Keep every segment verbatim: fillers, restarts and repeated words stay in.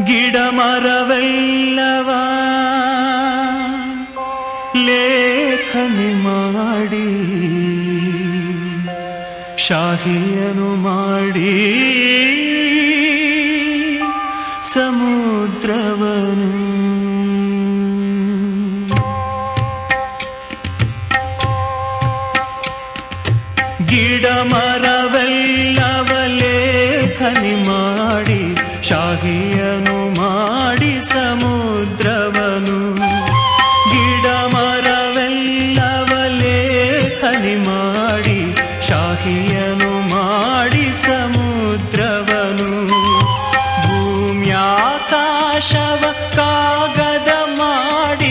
ಗಿಡ ಮರವೆಲ್ಲವ ಲೇಖನಿ ಮಾಡಿ ಶಾಹಿಯನು ಮಾಡಿ ಸಮುದ್ರವನು ಗಿಡ ಮರವೆಲ್ಲವ ಲೇಖನಿ ಮಾಡಿ ಶಾಹಿಯನು ಮಾಡಿ ಸಮುದ್ರವನು ಗಿಡ ಮರವೆಲ್ಲವ ಲೇಖನಿ ಮಾಡಿ ಶಾಹಿಯನು ಮಾಡಿ ಸಮುದ್ರವನು ಭೂಮ್ಯಾಕಾಶವ ಕಾಗದ ಮಾಡಿ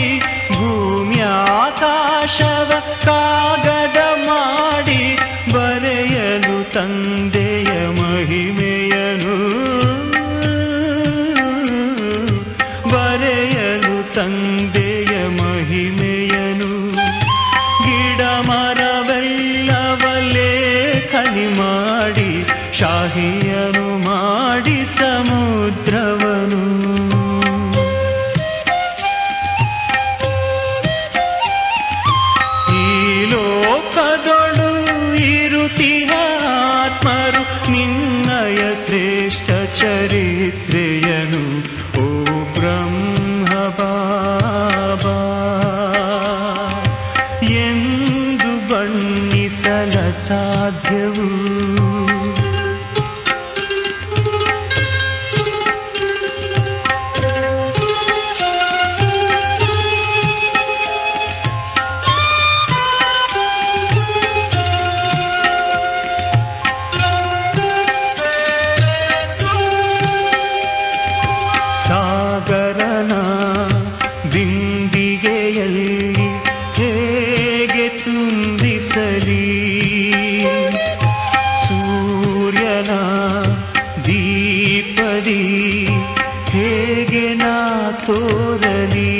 ಭೂಮ್ಯಾಕಾಶವ ಕಾಗದ ಮಾಡಿ ಬರೆಯಲು ತಂದೆಯ ಮಹಿಮೆಯನು ಬರೆಯಲು ತಂದೆಯ ಮಹಿಮೆಯನು ಗಿಡ ಮರವೆಲ್ಲವ ಲೇಖನಿ ಮಾಡಿ ಶಾಹಿಯನು ಮಾಡಿ ಸಮುದ್ರವನು ಈ ಲೋಕದೊಳು ಇರುತಿಹ ಆತ್ಮರು ನಿನ್ನಯ ಶ್ರೇಷ್ಠ ಚರಿತ್ರೆಯನು ಓ ಬ್ರಹ್ಮ ಬಾಬಾ ಎಂದು ಬಣ್ಣಿಸಲ ಸಾಧ್ಯವು ಸಾಗರನ ಬಿಂದಿಗೆಯಲ್ಲಿ ಹೇಗೆ ತುಂಬಿಸಲಿ ಸೂರ್ಯನ ದೀಪದಿ ಹೇಗೆ ನಾ ತೋರಲಿ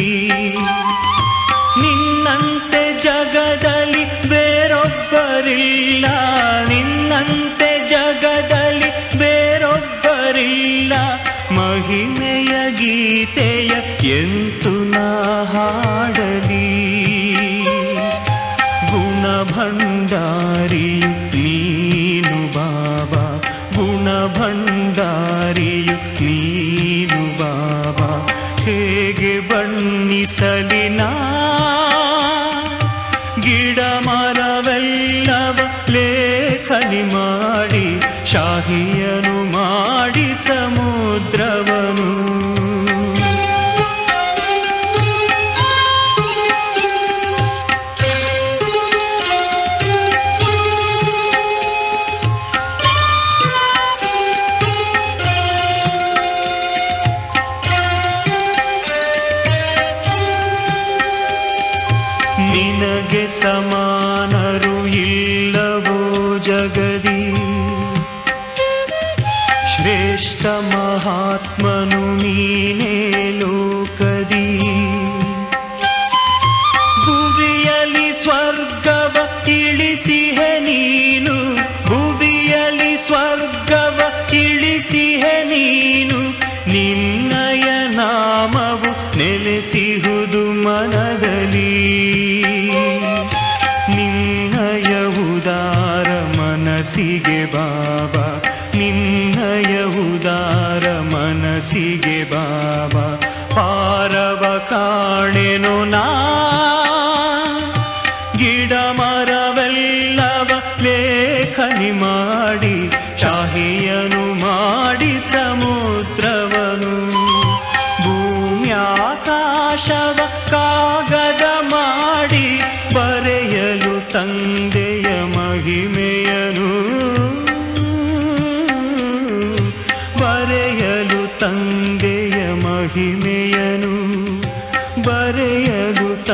ನಿನ್ನಂತೆ ಜಗದಲ್ಲಿ ಬೇರೊಬ್ಬರಿಲ್ಲ ನಿನ್ನಂತೆ ಜಗದಲ್ಲಿ ಬೇರೊಬ್ಬರಿಲ್ಲ ಮಹಿಮೆಯ ಗೀತೆಯ ಎಂತು ನಾ ಹಾಡಲಿ ಗುಣಭಂಡಾರಿಯು ನೀನು ಬಾಬಾ ಗುಣಭಂಡಾರಿಯು ನೀನು ಬಾಬಾ ಹೇಗೆ ಬಣ್ಣಿಸಲಿ ನಾ ಗಿಡ ಮರವೆಲ್ಲವ ಲೇಖನಿ ಮಾಡಿ ಶಾಹಿಯನು ಮಾಡಿ ಸಮುದ್ರವನು ನಿನಗೆ ಸಮಾನರು ಇಲ್ಲವೋ ಜಗದಿ ಶ್ರೇಷ್ಠ ಮಹಾತ್ಮನು ನೀನೇ ಲೋಕದಿ ಭುವಿಯಲಿ ಸ್ವರ್ಗವ ಇಳಿಸಿಹೆ ನೀನು ಭುವಿಯಲಿ ಸ್ವರ್ಗವ ಇಳಿಸಿಹೆ ನೀನು ನಿನ್ನಯ ನಾಮವು ನೆಲೆಸಿಹುದು ಮನದಲ್ಲಿ ನಿನ್ನಯ ಉದಾರ ಮನಸ್ಸಿಗೆ ಬಾಬಾ ನಿನ್ನಯ ಉದಾರ ಮನಸ್ಸಿಗೆ ಬಾಬಾ ಪಾರವ ಕಾಣೆನು ನಾ ಗಿಡ ಮರವೆಲ್ಲವ ಲೇಖನಿ ಮಾಡಿ ಶಾಹಿಯನು ಮಾಡಿ ಸಮುದ್ರವನು ಭೂಮ್ಯಾಕಾಶವ ಕಾಗದ ಮಾಡಿ ಬರೆಯಲು ತಂದೆಯ ಮಹಿಮೆಯನು ಬರೆಯಲು ತಂದೆಯ ಮಹಿಮೆಯನು ಬರೆಯಲು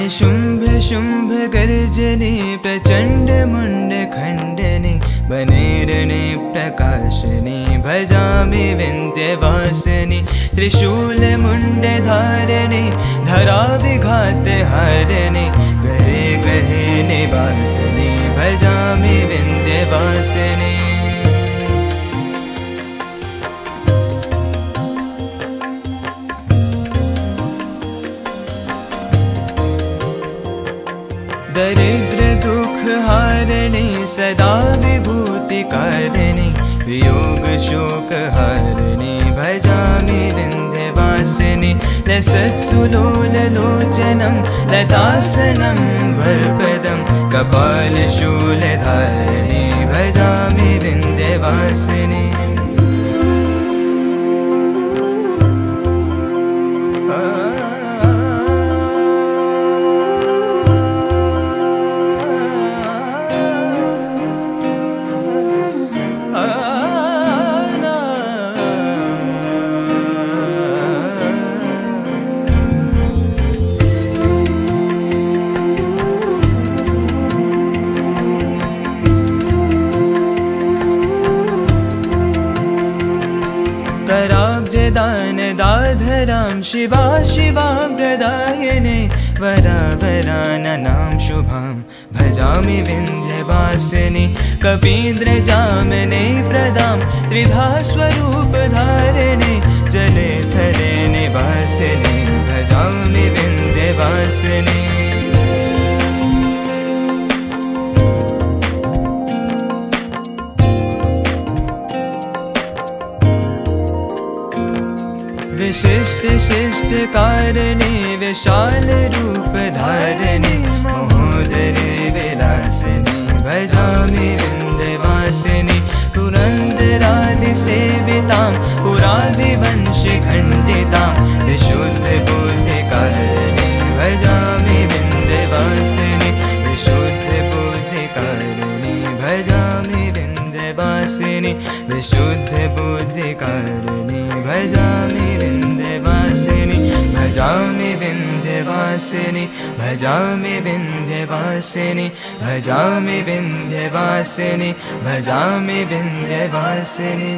शुंभ शुंभ गर्जने प्रचंड मुंड खंडने बनेरने प्रकाशने भजामि विंध्यवासिनी त्रिशूल मुंड धारणे धरा विघात हारणे ग्रहे ग्रहे निवासिनी भजामि विंध्यवासिनी। दरिद्र दुख हारणे सदा विभूति कारणे वियोग शोक हारणे भजामि विंध्यवासिनी लसत्सुलोल लोचनं लतासनं वरप्रदं कपालशूल धारणे भजामि विंध्यवासिनी। दाधरां शिवा शिवा प्रदायिने वरावराननां शुभां भजामि विंध्यवासिनी कपीन्द्रजामिने प्रदां त्रिधा स्वरूपधारिणे जले थले निवासिनी भजामि विंध्यवासिनी। विशिष्ट शिष्ट कारणे विशाल रूप धारणे महोदरे विलासिनी भजामि विंध्यवासिनी पुरंदरादि सेवितां पुरादिवंशि खंडितां विशुद्ध बुद्धि कारणे भजामि विंध्यवासिनी विशुद्ध बुद्धि कारणे भजामि विंध्यवासिनी विशुद्ध बुद्धि कारणे भजामि विंध्यवासिनी भजामि विंध्यवासिनी भजामि विंध्यवासिनी भजामि विंध्यवासिनी भजामि विंध्यवासिनी।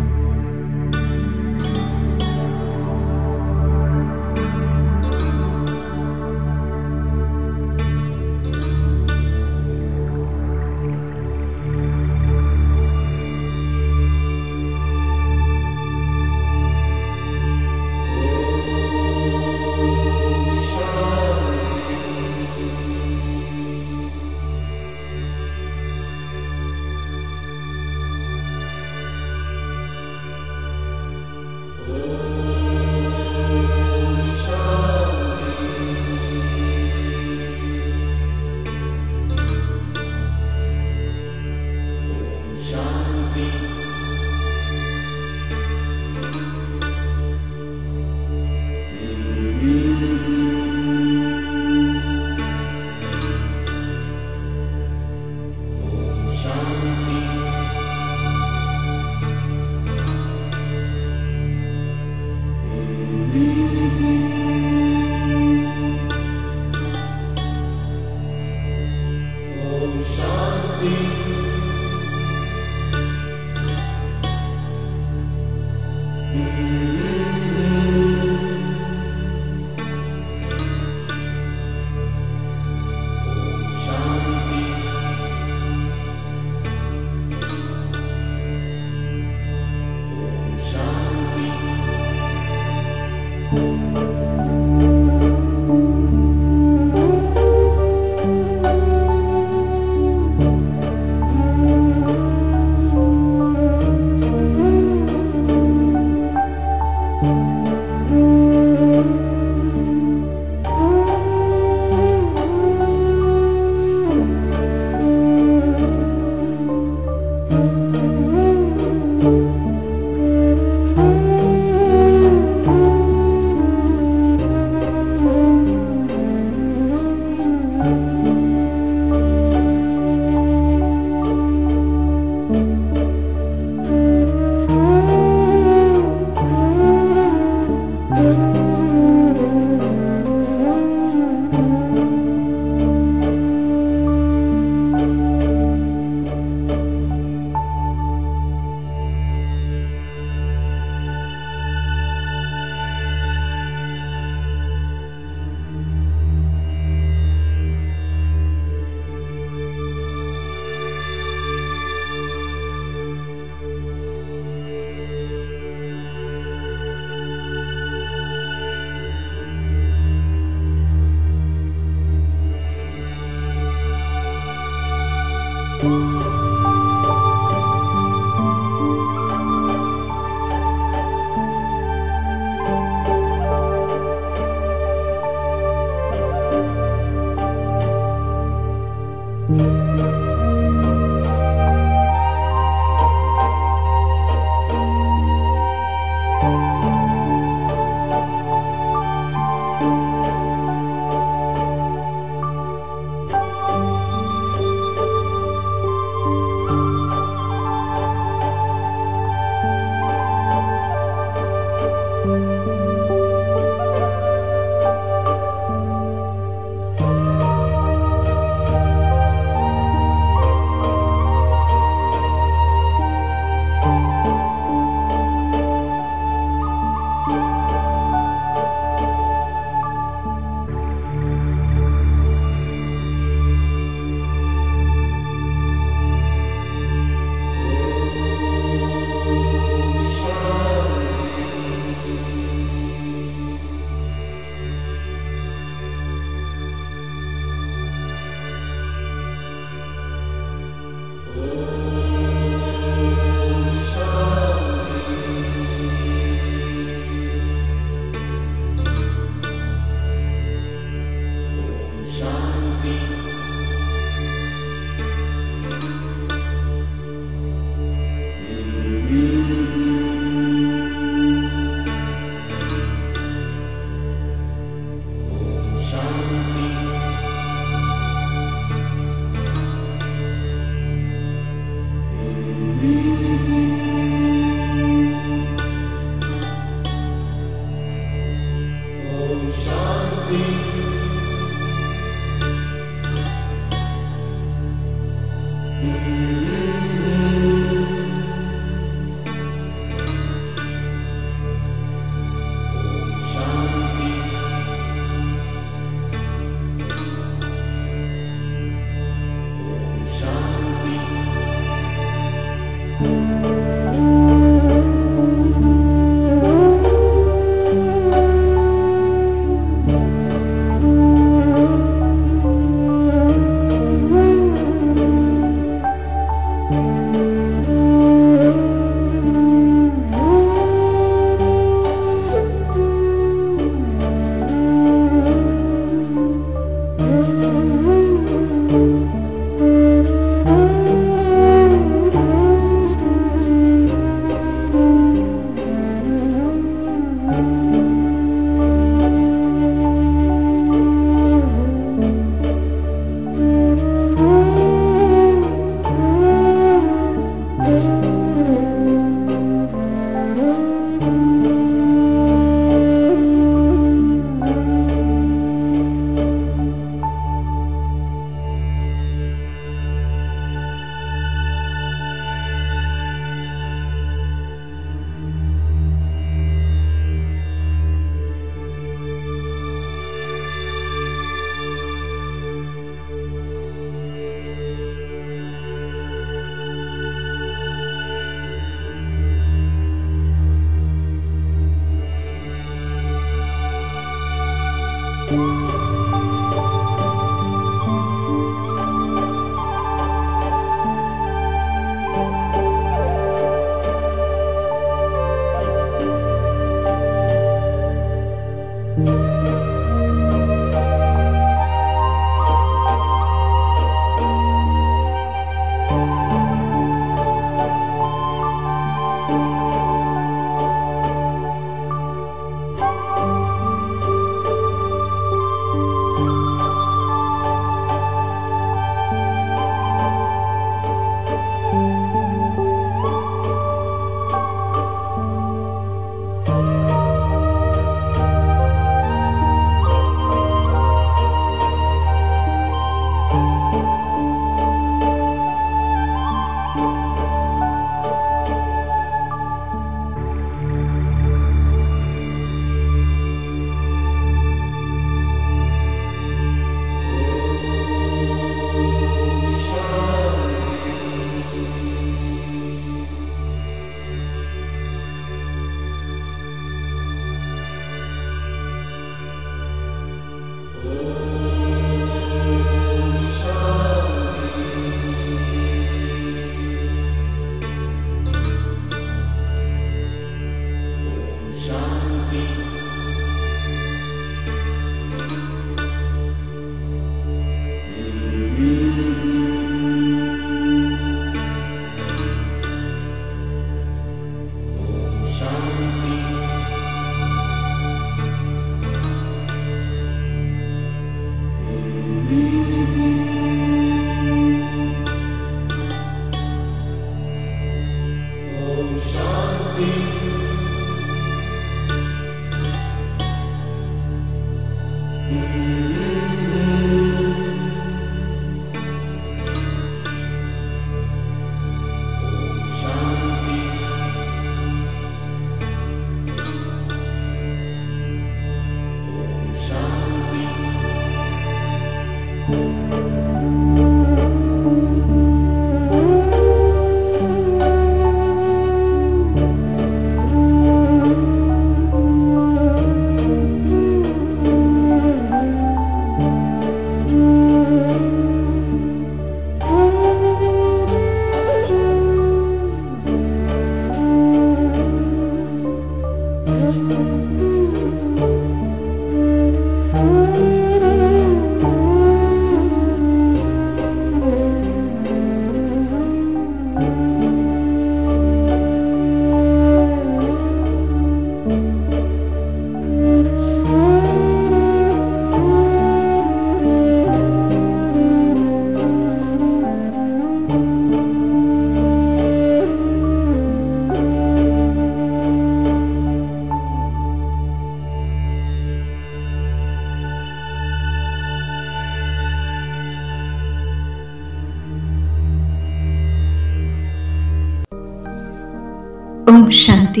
ಓಂ ಶಾಂತಿ.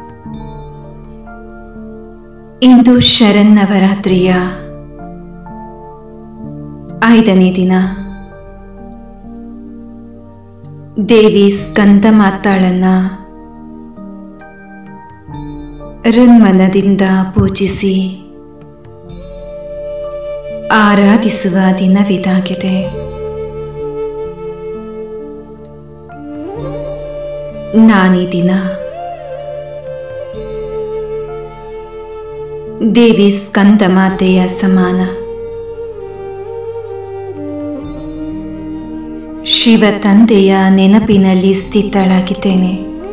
ಇಂದು ಶರನ್ನವರಾತ್ರಿಯ ಐದನೇ ದಿನ. ದೇವಿ ಸ್ಕಂದ ಮಾತಾಳನ್ನ ಹೃನ್ಮನದಿಂದ ಪೂಜಿಸಿ ಆರಾಧಿಸುವ ದಿನವಿದಾಗಿದೆ. ನಾನೀ ದಿನ ದೇವಿ ಸ್ಕಂದ ಮಾತೆಯ ಸಮಾನ. ಶಿವ ತಂದೆಯ ನೆನಪಿನಲ್ಲಿ ಸ್ಥಿತಳಾಗಿದ್ದೇನೆ.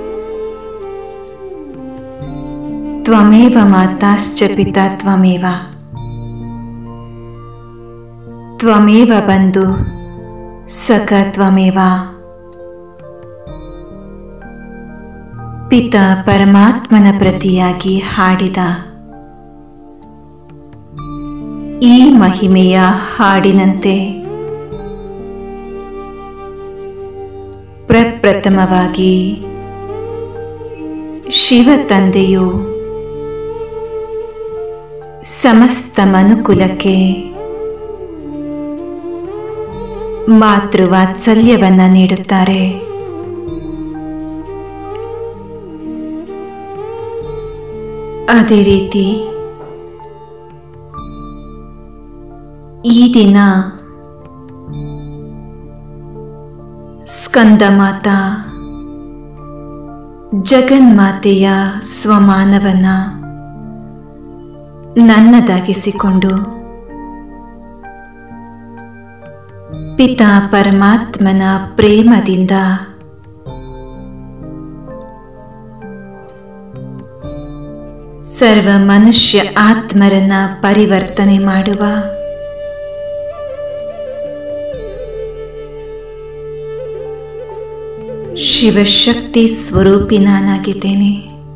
ತ್ವಮೇವ ಮಾತಾಶ್ಚ ಪಿತಾ ತ್ವಮೇವ, ತ್ವಮೇವ ಬಂಧು ಸಖ ತ್ವಮೇವ. ಪಿತ ಪರಮಾತ್ಮನ ಪ್ರತಿಯಾಗಿ ಹಾಡಿದ ಈ ಮಹಿಮೆಯ ಹಾಡಿನಂತೆ ಪ್ರಪ್ರಥಮವಾಗಿ ಶಿವ ತಂದೆಯು ಸಮಸ್ತ ಮನುಕುಲಕ್ಕೆ ಮಾತೃವಾತ್ಸಲ್ಯವನ್ನ ನೀಡುತ್ತಾರೆ. ಅದೇ ರೀತಿ ಈ ದಿನ ಸ್ಕಂದ ಮಾತಾ ಜಗನ್ಮಾತೆಯ ಸ್ವಮಾನವನ್ನ ನನ್ನದಾಗಿಸಿಕೊಂಡು ಪಿತಾ ಪರಮಾತ್ಮನ ಪ್ರೇಮದಿಂದ ಸರ್ವ ಮನುಷ್ಯ ಆತ್ಮರನ್ನ ಪರಿವರ್ತನೆ ಮಾಡುವ ಶಿವಶಕ್ತಿ ಸ್ವರೂಪಿ ನಾನಾಗಿದ್ದೇನೆ.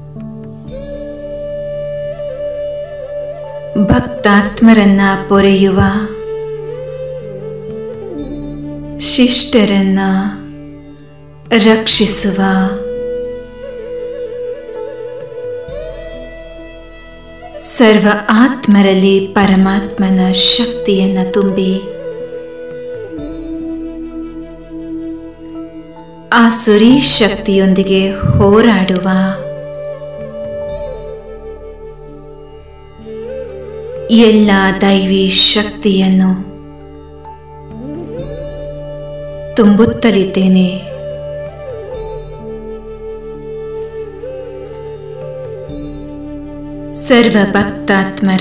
ಭಕ್ತಾತ್ಮರನ್ನ ಪೊರೆಯುವ, ಶಿಷ್ಟರನ್ನ ರಕ್ಷಿಸುವ, ಸರ್ವ ಆತ್ಮರಲ್ಲಿ ಪರಮಾತ್ಮನ ಶಕ್ತಿಯನ್ನು ತುಂಬಿ ಆಸುರಿ ಶಕ್ತಿಯೊಂದಿಗೆ ಹೋರಾಡುವ ಎಲ್ಲ ದೈವಿ ಶಕ್ತಿಯನ್ನು ತುಂಬುತ್ತಲಿದ್ದೇನೆ. ಸರ್ವ ಭಕ್ತಾತ್ಮರ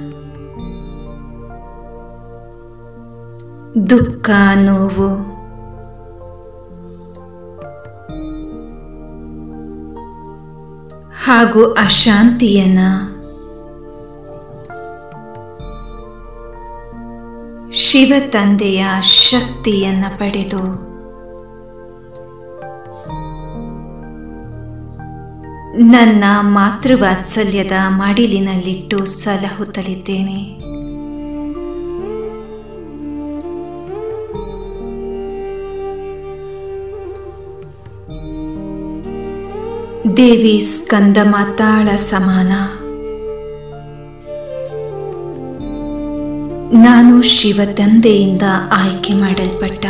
ದುಃಖ, ನೋವು, ಹಾಗೂ ಅಶಾಂತಿಯನ್ನ ಶಿವ ತಂದೆಯ ಶಕ್ತಿಯನ್ನ ಪಡೆದು ನನ್ನ ಮಾತೃವಾತ್ಸಲ್ಯದ ಮಡಿಲಿನಲ್ಲಿಟ್ಟು ಸಲಹುತ್ತಲಿದ್ದೇನೆ. ದೇವಿ ಸ್ಕಂದ ಮಾತಾಳ ಸಮಾನ ನಾನು ಶಿವ ತಂದೆಯಿಂದ ಆಯ್ಕೆ ಮಾಡಲ್ಪಟ್ಟ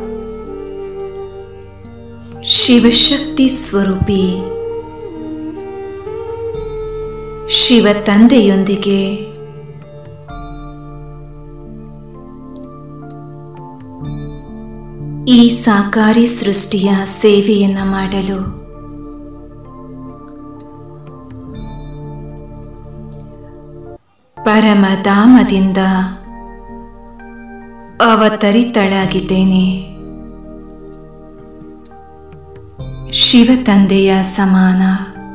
ಶಿವಶಕ್ತಿ ಸ್ವರೂಪಿ ಶಿವ ತಂದೆಯೊಂದಿಗೆ ಈ ಸಾಕಾರಿ ಸೃಷ್ಟಿಯ ಸೇವೆಯನ್ನ ಮಾಡಲು ಪರಮಧಾಮದಿಂದ ಅವತರಿತಳಾಗಿದ್ದೇನೆ. ಶಿವತಂದೆಯ ಸಮಾನ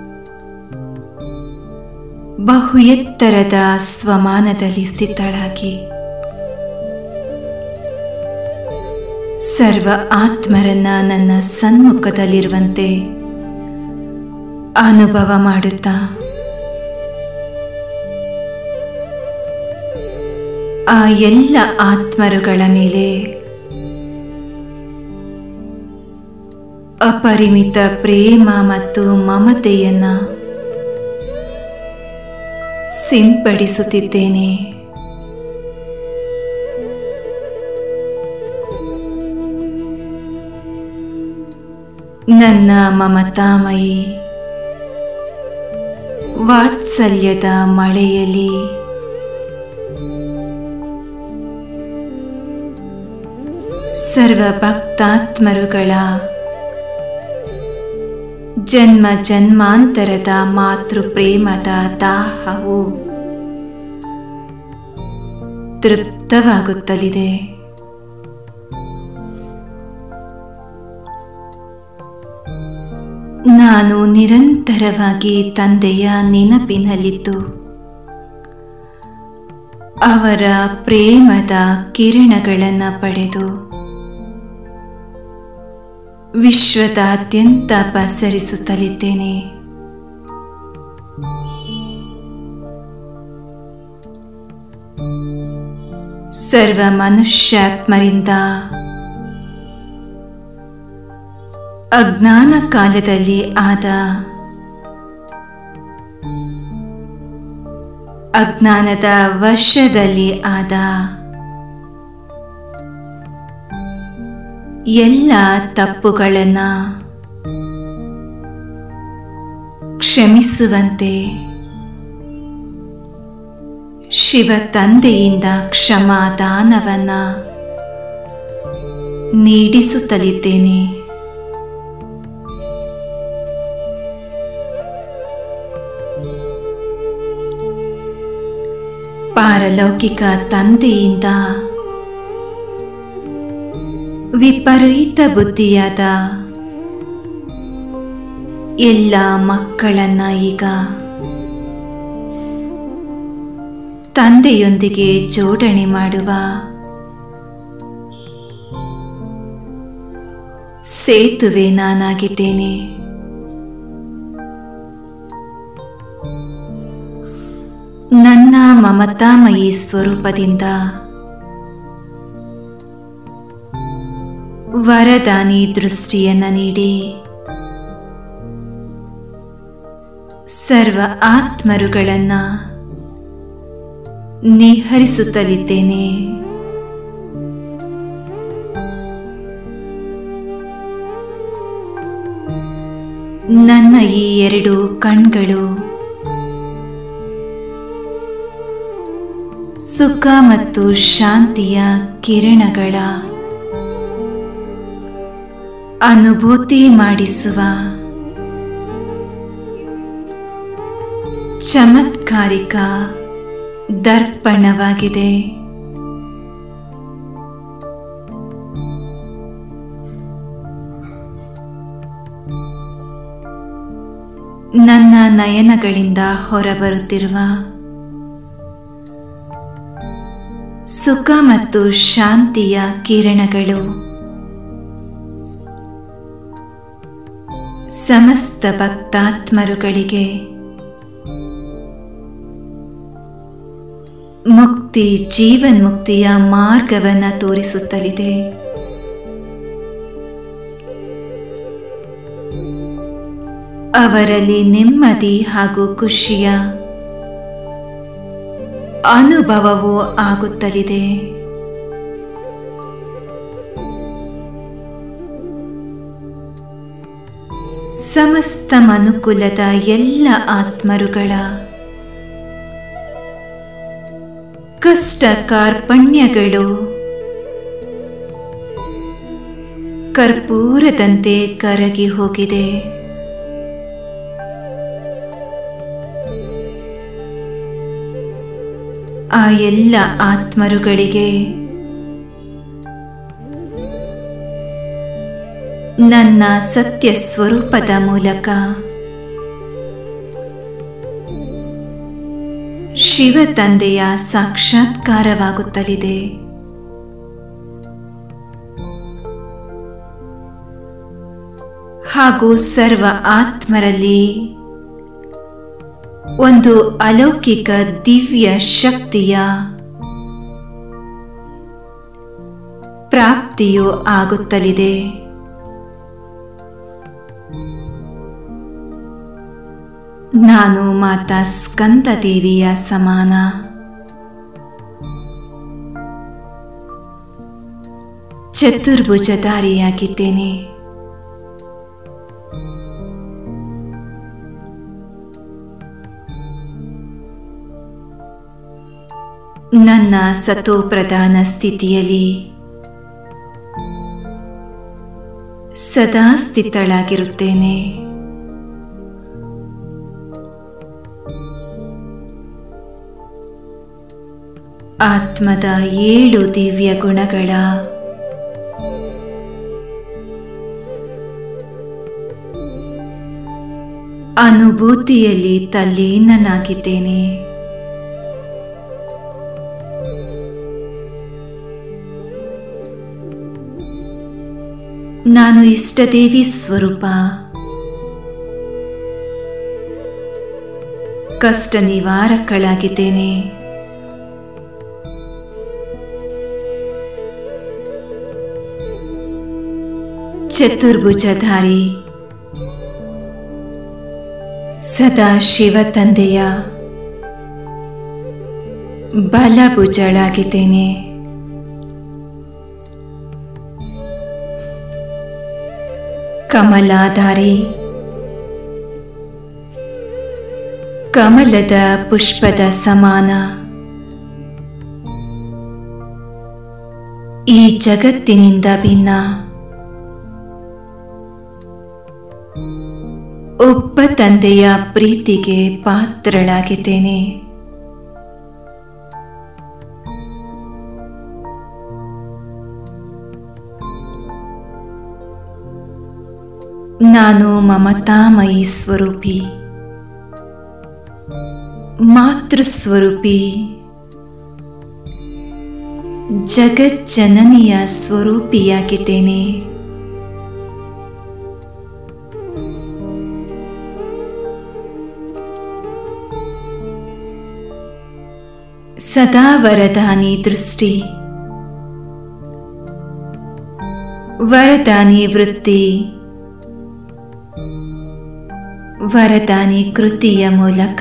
ಬಹು ಎತ್ತರದ ಸ್ವಮಾನದಲ್ಲಿ ಸ್ಥಿತಳಾಗಿ ಸರ್ವ ಆತ್ಮರನ್ನ ನನ್ನ ಸನ್ಮುಖದಲ್ಲಿರುವಂತೆ ಅನುಭವ ಮಾಡುತ್ತಾ ಆ ಎಲ್ಲ ಆತ್ಮರುಗಳ ಮೇಲೆ ಅಪರಿಮಿತ ಪ್ರೇಮ ಮತ್ತು ಮಮತೆಯನ್ನ ಸಿಂಪಡಿಸುತ್ತಿದ್ದೇನೆ. ನನ್ನ ಮಮತಾಮಯಿ ವಾತ್ಸಲ್ಯದ ಮಳೆಯಲ್ಲಿ ಸರ್ವ ಭಕ್ತಾತ್ಮರುಗಳ ಜನ್ಮ ಜನ್ಮಾಂತರದ ಮಾತೃ ಪ್ರೇಮದ ದಾಹವು ತೃಪ್ತವಾಗುತ್ತಲಿದೆ. ನಾನು ನಿರಂತರವಾಗಿ ತಂದೆಯ ನೆನಪಿನಲ್ಲಿದ್ದು ಅವರ ಪ್ರೇಮದ ಕಿರಣಗಳನ್ನು ಪಡೆದು ವಿಶ್ವದಾದ್ಯಂತ ಪಸರಿಸುತ್ತಲಿದ್ದೇನೆ. ಸರ್ವ ಮನುಷ್ಯಾತ್ಮರಿಂದ ಅಜ್ಞಾನ ಕಾಲದಲ್ಲಿ ಆದ ಅಜ್ಞಾನದ ವರ್ಷದಲ್ಲಿ ಆದ ಎಲ್ಲ ತಪ್ಪುಗಳನ್ನು ಕ್ಷಮಿಸುವಂತೆ ಶಿವ ತಂದೆಯಿಂದ ಕ್ಷಮಾದಾನವನ್ನ ನೀಡಿಸುತ್ತಲಿದ್ದೇನೆ. ಪಾರಲೌಕಿಕ ತಂದೆಯಿಂದ ವಿಪರೀತ ಬುದ್ಧಿಯಾದ ಎಲ್ಲ ಮಕ್ಕಳನ್ನ ಈಗ ತಂದೆಯೊಂದಿಗೆ ಜೋಡಣೆ ಮಾಡುವ ಸೇತುವೆ ನಾನಾಗಿದ್ದೇನೆ. ನನ್ನ ಮಮತಾಮಯಿ ಸ್ವರೂಪದಿಂದ ವರದಾನಿ ದೃಷ್ಟಿಯನ್ನ ನೀಡಿ ಸರ್ವ ಆತ್ಮರುಗಳನ್ನ ನಿಹರಿಸುತ್ತಲಿದ್ದೇನೆ. ನನ್ನ ಈ ಎರಡು ಕಣ್ಗಳು ಸುಖ ಮತ್ತು ಶಾಂತಿಯ ಕಿರಣಗಳ ಅನುಭೂತಿ ಮಾಡಿಸುವ ಚಮತ್ಕಾರಿಕ ದರ್ಪಣವಾಗಿದೆ. ನನ್ನ ನಯನಗಳಿಂದ ಹೊರಬರುತ್ತಿರುವ ಸುಖ ಮತ್ತು ಶಾಂತಿಯ ಕಿರಣಗಳು ಸಮಸ್ತ ಭಕ್ತಾತ್ಮರುಗಳಿಗೆ ಮುಕ್ತಿ ಜೀವನ್ಮುಕ್ತಿಯ ಮಾರ್ಗವನ್ನು ತೋರಿಸುತ್ತಲಿದೆ. ಅವರಲ್ಲಿ ನೆಮ್ಮದಿ ಹಾಗೂ ಖುಷಿಯ ಅನುಭವವೂ ಆಗುತ್ತಲಿದೆ. ಸಮಸ್ತ ಮನುಕುಲದ ಎಲ್ಲ ಆತ್ಮರುಗಳ ಕಷ್ಟ ಕಾರ್ಪಣ್ಯಗಳು ಕರ್ಪೂರದಂತೆ ಕರಗಿ ಹೋಗಿದೆ. ಆ ಎಲ್ಲ ಆತ್ಮರುಗಳಿಗೆ ನನ್ನ ಸತ್ಯ ಸ್ವರೂಪದ ಮೂಲಕ ಶಿವ ತಂದೆಯ ಸಾಕ್ಷಾತ್ಕಾರವಾಗುತ್ತಲಿದೆ. ಹಾಗೂ ಸರ್ವ ಆತ್ಮರಲ್ಲಿ ಒಂದು ಅಲೌಕಿಕ ದಿವ್ಯ ಶಕ್ತಿಯ ಪ್ರಾಪ್ತಿಯು ಆಗುತ್ತಲಿದೆ. ನಾನು ಮಾತಾ ಸ್ಕಂದ ದೇವಿಯ ಸಮಾನ. ಚತುರ್ಭುಜಧಾರಿಯಾಗಿದ್ದೇನೆ. ನನ್ನ ಸತೋ ಪ್ರಧಾನ ಸ್ಥಿತಿಯಲ್ಲಿ ಸದಾ ಸ್ಥಿತಳಾಗಿರುತ್ತೇನೆ. ಆತ್ಮದ ಏಳು ದಿವ್ಯ ಗುಣಗಳ ಅನುಭೂತಿಯಲ್ಲಿ ತಲ್ಲೀನನಾಗಿದ್ದೇನೆ. ನಾನು ಇಷ್ಟದೇವಿ ಸ್ವರೂಪ. ಕಷ್ಟ ನಿವಾರಕಳಾಗಿದ್ದೇನೆ. ಚತುರ್ಭುಜಧಾರಿ ಸದಾ ಶಿವ ತಂದೆಯ ಬಲಭುಜಳಾಗಿದ್ದೇನೆ. ಕಮಲಾಧಾರಿ ಕಮಲದ ಪುಷ್ಪದ ಸಮಾನ. ಈ ಜಗತ್ತಿನಿಂದ ಭಿನ್ನ ಒಬ್ಬ ತಂದೆಯ ಪ್ರೀತಿಗೆ ಪಾತ್ರಳಾಗಿದ್ದೇನೆ. ನಾನು ಮಮತಾಮಯಿ ಸ್ವರೂಪಿ, ಮಾತೃಸ್ವರೂಪಿ, ಜಗಜ್ಜನನಿಯ ಸ್ವರೂಪಿಯಾಗಿದ್ದೇನೆ. ಸದಾ ವರದಾನಿ ದೃಷ್ಟಿ, ವರದಾನಿ ವೃತ್ತಿ, ವರದಾನಿ ಕೃತಿಯ ಮೂಲಕ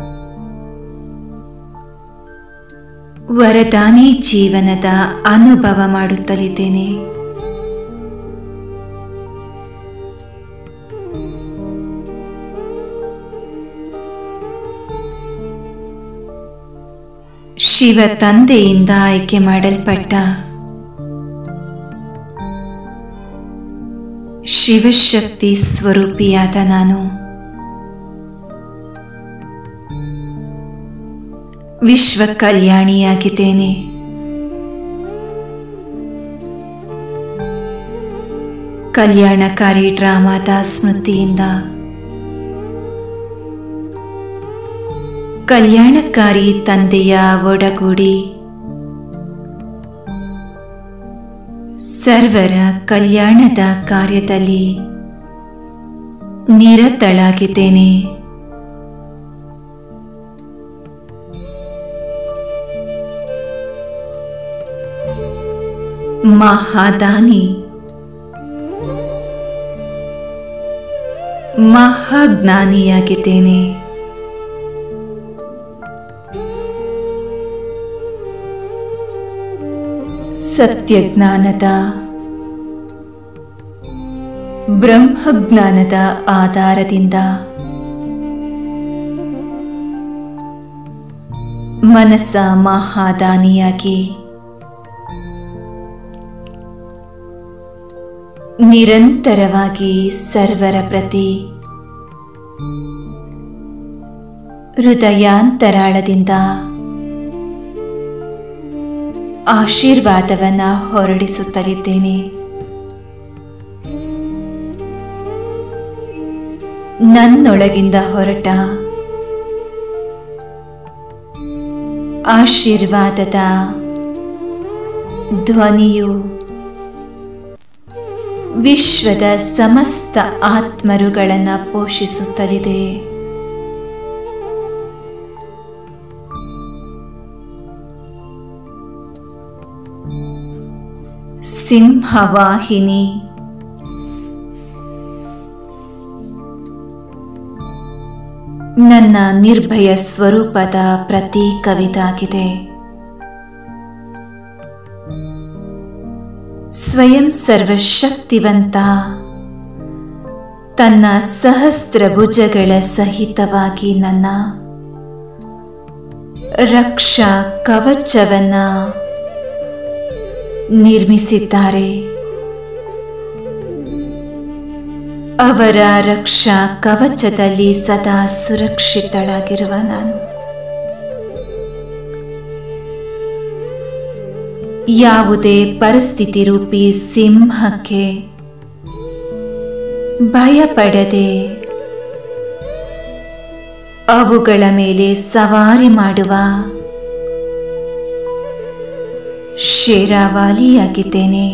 ವರದಾನಿ ಜೀವನದ ಅನುಭವ ಮಾಡುತ್ತಲಿದ್ದೇನೆ. ಶಿವ ತಂದೆಯಿಂದ ಆಯ್ಕೆ ಮಾಡಲ್ಪಟ್ಟ ಶಿವಶಕ್ತಿ ಸ್ವರೂಪಿಯಾದ ನಾನು ವಿಶ್ವ ಕಲ್ಯಾಣಿಯಾಗಿದ್ದೇನೆ. ಕಲ್ಯಾಣಕಾರಿ ಡ್ರಾಮಾದ ಸ್ಮೃತಿಯಿಂದ ಕಲ್ಯಾಣಕಾರಿ ತಂದೆಯ ಒಡಗೂಡಿ ಸರ್ವರ ಕಲ್ಯಾಣದ ಕಾರ್ಯದಲ್ಲಿ ನಿರತಳಾಗಿದ್ದೇನೆ. ಮಹಾದಾನಿ, ಮಹಾಜ್ಞಾನಿಯಾಗಿದ್ದೇನೆ. ಸತ್ಯಜ್ಞಾನದ ಬ್ರಹ್ಮಜ್ಞಾನದ ಆಧಾರದಿಂದ ಮನಸ್ಸ ಮಹಾದಾನಿಯಾಗಿ ನಿರಂತರವಾಗಿ ಸರ್ವರ ಪ್ರತಿ ಹೃದಯಾಂತರಾಳದಿಂದ ಆಶೀರ್ವಾದವನ್ನು ಹೊರಡಿಸುತ್ತಲಿದ್ದೇನೆ. ನನ್ನೊಳಗಿಂದ ಹೊರಟ ಆಶೀರ್ವಾದದ ಧ್ವನಿಯು ವಿಶ್ವದ ಸಮಸ್ತ ಆತ್ಮರುಗಳನ್ನು ಪೋಷಿಸುತ್ತಲಿದೆ. ಸಿಂಹವಾಹಿನಿ ನನ್ನ ನಿರ್ಭಯ ಸ್ವರೂಪದ ಪ್ರತೀಕವಿದಾಗಿದೆ. ಸ್ವಯಂ ಸರ್ವಶಕ್ತಿವಂತ ತನ್ನ ಸಹಸ್ರ ಭುಜಗಳ ಸಹಿತವಾಗಿ ನನ್ನ ರಕ್ಷಾ ಕವಚವನ್ನು ನಿರ್ಮಿಸಿದ್ದಾರೆ. ಅವರ ರಕ್ಷಾ ಕವಚದಲ್ಲಿ ಸದಾ ಸುರಕ್ಷಿತಳಾಗಿರುವ ನಾನು ಯಾವುದೇ ಪರಿಸ್ಥಿತಿ ರೂಪಿ ಸಿಂಹಕ್ಕೆ ಭಯಪಡದೆ ಅವುಗಳ ಮೇಲೆ ಸವಾರಿ ಮಾಡುವ ಶೇರಾವಾಲಿಯಾಗಿದ್ದೇನೆ.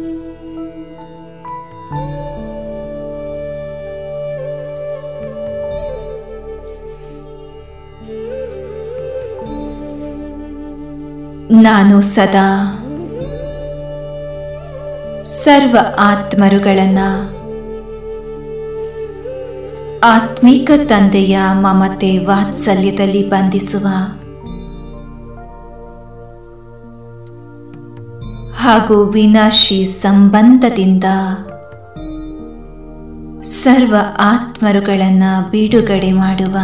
ನಾನು ಸದಾ ಸರ್ವ ಆತ್ಮರುಗಳನ್ನು ಆತ್ಮಿಕ ತಂದೆಯ ಮಮತೆ ವಾತ್ಸಲ್ಯದಲ್ಲಿ ಬಂಧಿಸುವ ಹಾಗೂ ವಿನಾಶಿ ಸಂಬಂಧದಿಂದ ಸರ್ವ ಆತ್ಮರುಗಳನ್ನು ಬಿಡುಗಡೆ ಮಾಡುವ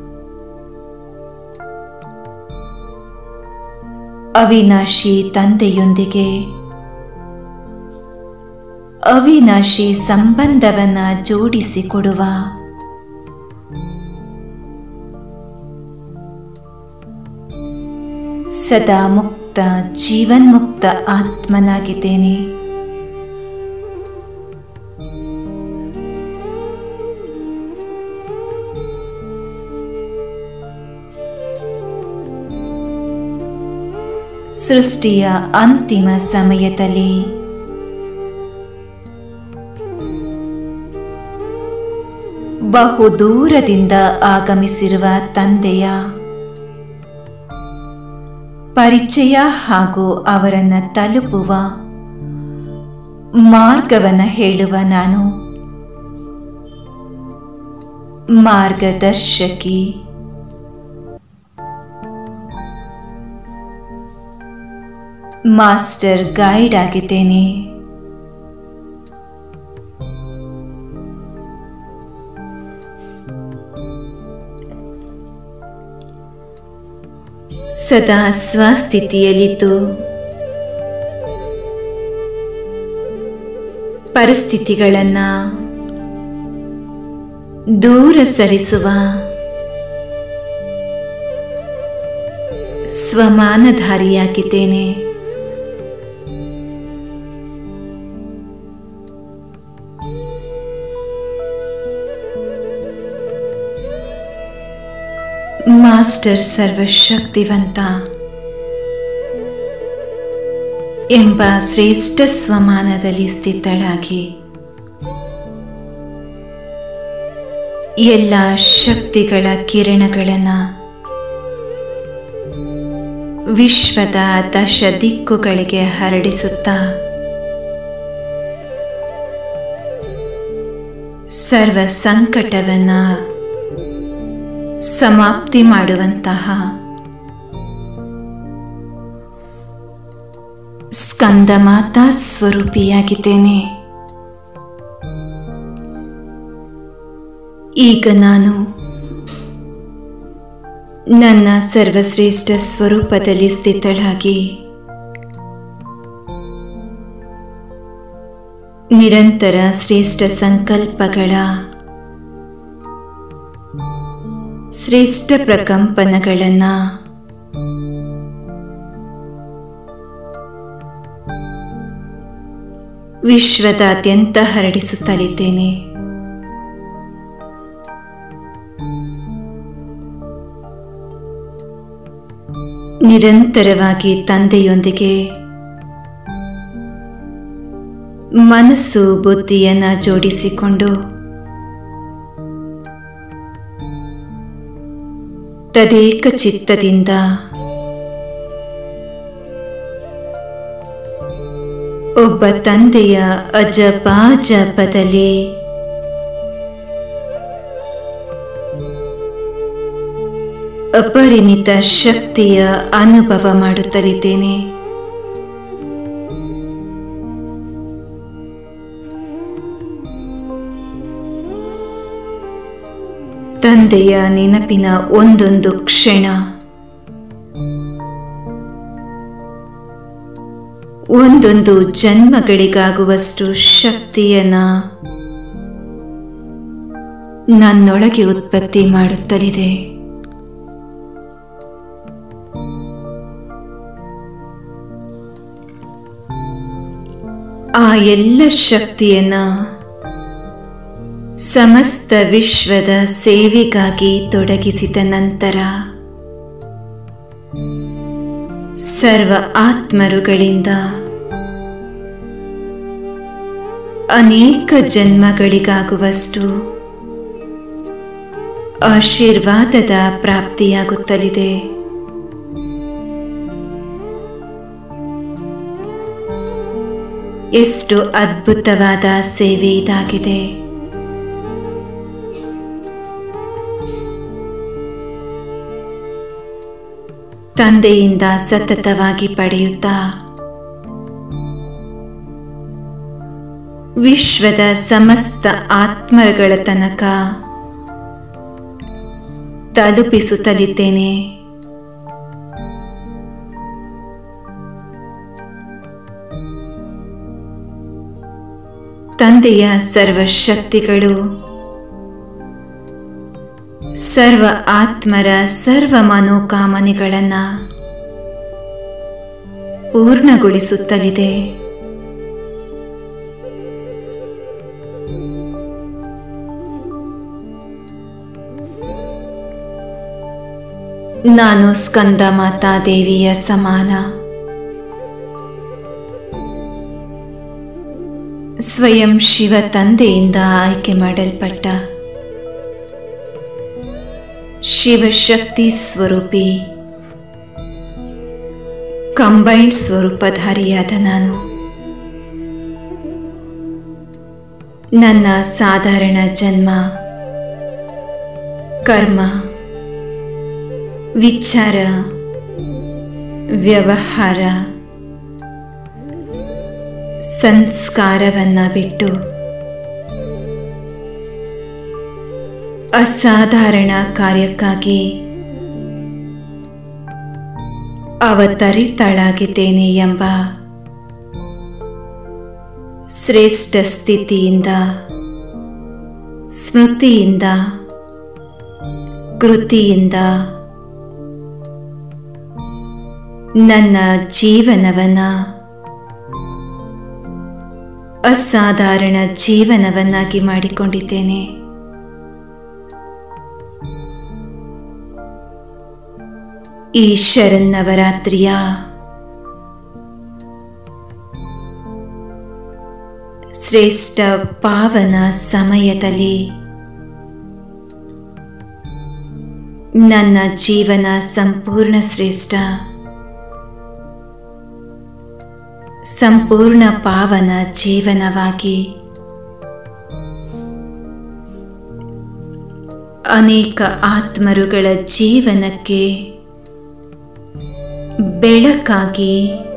ಅವಿನಾಶಿ ತಂದೆಯೊಂದಿಗೆ ಅವಿನಾಶಿ ಸಂಬಂಧವನ್ನು ಜೋಡಿಸಿಕೊಡುವ ಸದಾ ಮುಕ್ತ ಜೀವನ್ಮುಕ್ತ ಆತ್ಮನಾಗಿದ್ದೇನೆ. ಸೃಷ್ಟಿಯ ಅಂತಿಮ ಸಮಯದಲ್ಲಿ ಬಹುದೂರದಿಂದ ಆಗಮಿಸಿರುವ ತಂದೆಯ ಪರಿಚಯ ಹಾಗೂ ಅವರನ್ನು ತಲುಪುವ ಮಾರ್ಗವನ್ನು ಹೇಳುವ ನಾನು ಮಾರ್ಗದರ್ಶಕಿ. ಮಾಸ್ಟರ್ ಗೈಡ್ ಆಗಿದ್ದೇನೆ. ಸದಾ ಸ್ವಸ್ಥಿತಿಯಲ್ಲಿದ್ದು ಪರಿಸ್ಥಿತಿಗಳನ್ನು ದೂರ ಸರಿಸುವ ಸ್ವಮಾನಧಾರಿಯಾಗಿದ್ದೇನೆ. ಮಾಸ್ಟರ್ ಸರ್ವಶಕ್ತಿವಂತ ಎಂಬ ಶ್ರೇಷ್ಠ ಸ್ವಮಾನದಲ್ಲಿ ಸ್ಥಿತಳಾಗಿ ಎಲ್ಲ ಶಕ್ತಿಗಳ ಕಿರಣಗಳನ್ನು ವಿಶ್ವದ ದಶ ದಿಕ್ಕುಗಳಿಗೆ ಹರಡಿಸುತ್ತಾ ಸರ್ವ ಸಂಕಟವನ್ನು ಸಮಾಪ್ತಿ ಮಾಡುವಂತಹ ಸ್ಕಂದಮಾತಾ ಸ್ವರೂಪಿಯಾಗಿದ್ದೇನೆ. ಈಗ ನಾನು ನನ್ನ ಸರ್ವಶ್ರೇಷ್ಠ ಸ್ವರೂಪದಲ್ಲಿ ಸ್ಥಿತಳಾಗಿ ನಿರಂತರ ಶ್ರೇಷ್ಠ ಸಂಕಲ್ಪಗಳ ಶ್ರೇಷ್ಠ ಪ್ರಕಂಪನಗಳನ್ನು ವಿಶ್ವದಾದ್ಯಂತ ಹರಡಿಸುತ್ತಲಿದ್ದೇನೆ. ನಿರಂತರವಾಗಿ ತಂದೆಯೊಂದಿಗೆ ಮನಸ್ಸು ಬುದ್ಧಿಯನ್ನು ಜೋಡಿಸಿಕೊಂಡು ತದೇಕ ಚಿತ್ತದಿಂದ ಒಬ್ಬ ತಂದೆಯ ಅಜಪ ಜಪದಲ್ಲಿ ಅಪರಿಮಿತ ಶಕ್ತಿಯ ಅನುಭವ ಮಾಡುತ್ತಲಿದ್ದೇನೆ. ತಂದೆಯ ನೆನಪಿನ ಒಂದೊಂದು ಕ್ಷಣ ಒಂದೊಂದು ಜನ್ಮಗಳಿಗಾಗುವಷ್ಟು ಶಕ್ತಿಯನ್ನ ನನ್ನೊಳಗೆ ಉತ್ಪತ್ತಿ ಮಾಡುತ್ತಲಿದೆ. ಆ ಎಲ್ಲ ಶಕ್ತಿಯನ್ನ ಸಮಸ್ತ ವಿಶ್ವದ ಸೇವೆಗಾಗಿ ತೊಡಗಿಸಿದ ನಂತರ ಸರ್ವ ಆತ್ಮರುಗಳಿಂದ ಅನೇಕ ಜನ್ಮಗಳಿಗಾಗುವಷ್ಟು ಆಶೀರ್ವಾದದ ಪ್ರಾಪ್ತಿಯಾಗುತ್ತಲಿದೆ. ಎಷ್ಟು ಅದ್ಭುತವಾದ ಸೇವೆ ಇದಾಗಿದೆ. ತಂದೆಯಿಂದ ಸತತವಾಗಿ ಪಡೆಯುತ್ತಾ ವಿಶ್ವದ ಸಮಸ್ತ ಆತ್ಮಗಳ ತನಕ ತಲುಪಿಸುತ್ತಲಿದ್ದೇನೆ. ತಂದೆಯ ಸರ್ವಶಕ್ತಿಗಳು ಸರ್ವ ಆತ್ಮರ ಸರ್ವ ಮನೋಕಾಮನೆಗಳನ್ನು ಪೂರ್ಣಗೊಳಿಸುತ್ತಲಿದೆ. ನಾನು ಸ್ಕಂದ ಮಾತಾ ದೇವಿಯ ಸಮಾನ. ಸ್ವಯಂ ಶಿವ ತಂದೆಯಿಂದ ಆಯ್ಕೆ ಮಾಡಲ್ಪಟ್ಟ ಶಿವಶಕ್ತಿ ಸ್ವರೂಪಿ ಕಂಬೈನ್ಡ್ ಸ್ವರೂಪಧಾರಿಯಾದ ನಾನು ನನ್ನ ಸಾಧಾರಣ ಜನ್ಮ, ಕರ್ಮ, ವಿಚಾರ, ವ್ಯವಹಾರ, ಸಂಸ್ಕಾರವನ್ನ ಬಿಟ್ಟು ಅಸಾಧಾರಣ ಕಾರ್ಯಕ್ಕಾಗಿ ಅವತರಿತಳಾಗಿದ್ದೇನೆ ಎಂಬ ಶ್ರೇಷ್ಠ ಸ್ಥಿತಿಯಿಂದ, ಸ್ಮೃತಿಯಿಂದ, ಕೃತಿಯಿಂದ ನನ್ನ ಜೀವನವನ್ನ ಅಸಾಧಾರಣ ಜೀವನವನ್ನಾಗಿ ಮಾಡಿಕೊಂಡಿದ್ದೇನೆ. ಈ ಶರನ್ನವರಾತ್ರಿಯ ಶ್ರೇಷ್ಠ ಪಾವನ ಸಮಯದಲ್ಲಿ ನನ್ನ ಜೀವನ ಸಂಪೂರ್ಣ ಶ್ರೇಷ್ಠ, ಸಂಪೂರ್ಣ ಪಾವನ ಜೀವನವಾಗಿ ಅನೇಕ ಆತ್ಮರುಗಳ ಜೀವನಕ್ಕೆ ಬೆಳಕಾಗಿ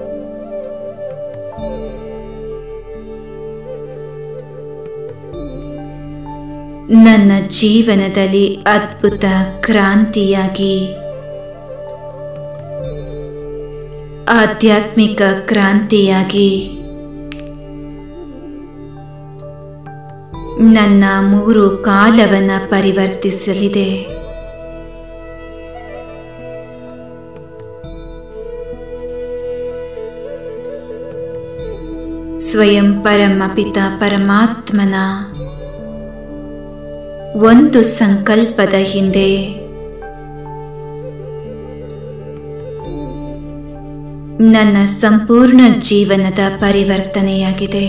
ನನ್ನ ಜೀವನದಲ್ಲಿ ಅದ್ಭುತ ಕ್ರಾಂತಿಯಾಗಿ, ಆಧ್ಯಾತ್ಮಿಕ ಕ್ರಾಂತಿಯಾಗಿ ನನ್ನ ಮೂರು ಕಾಲವನ್ನು ಪರಿವರ್ತಿಸಲಿದೆ. ಸ್ವಯಂ ಪರಮಪಿತ ಪರಮಾತ್ಮನ ಒಂದು ಸಂಕಲ್ಪದ ಹಿಂದೆ ನನ್ನ ಸಂಪೂರ್ಣ ಜೀವನದ ಪರಿವರ್ತನೆಯಾಗಿದೆ.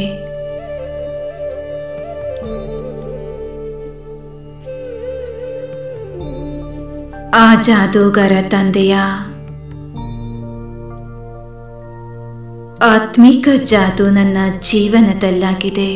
ಆ ಜಾದೂಗಾರ ತಂದೆಯ ಆತ್ಮಿಕ ಜಾದು ನನ್ನ ಜೀವನದಲ್ಲಾಗಿದೆ.